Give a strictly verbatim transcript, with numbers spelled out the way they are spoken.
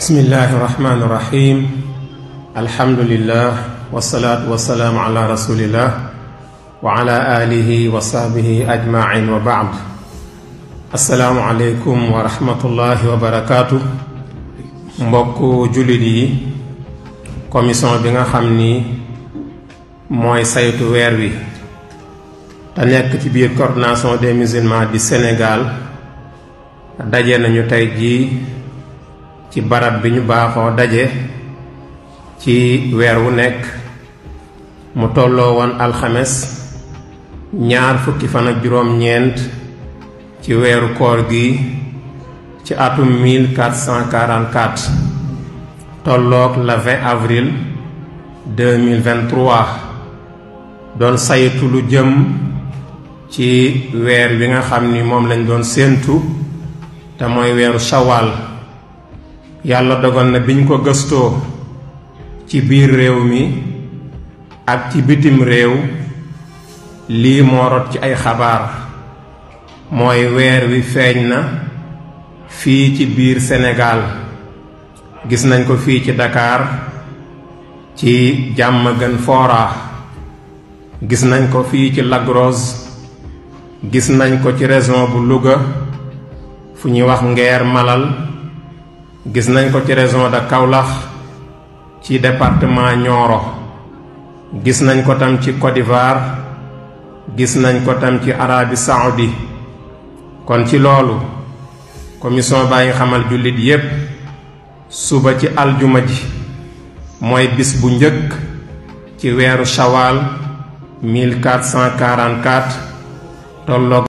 bismillahi irrahmani irrahim alhamdulillah wasalaatu wasalaamu ala rasulillah wa ala alihi wa sahbihi ajmain wa baad. assalaamu aleykum wa rahmatullahi wa barakaatu. mbokku jullit yi, commission bi nga xam ni mooy saytu weer wi te nekk ci biir coordination des musulmans du Sénégal daje nañu tey jii ci barab bi ñu baaxoo daje ci weer wu nekk mu tolloo woon alxames ñaar fukki fan ak juróom-ñeent ci weeru koor gi ci atum mille quatre cent quarante-quatre tolloog le vingt avril deux mille vingt-trois doon saytu lu jëm ci weer wi nga xam ni moom lañ doon séentu te mooy weeru shawal. yàlla dogal na biñ ko gëstoo ci biir réew mi ak ci bitim réew lii moo rot ci ay xabaar mooy weer wi feeñ na fii ci biir Sénégal. gis nañ ko fii ci Dakar ci Diamaguène Fora, gis nañ ko fii ci Lac Rose, gis nañ ko ci région bu Louga fu ñuy wax Ngeer Malal, gis nañ ko ci région de Kaolack ci département Nioro, gis nañ ko tam ci Côte d'Ivoire, gis nañ ko tam ci Arabie Saoudi. kon ci loolu commission baa ngi xamal jullit yépp suba ci aljuma ji mooy bis bu njëkk ci weeru shawal mille quatre cent quarante-quatre tolloog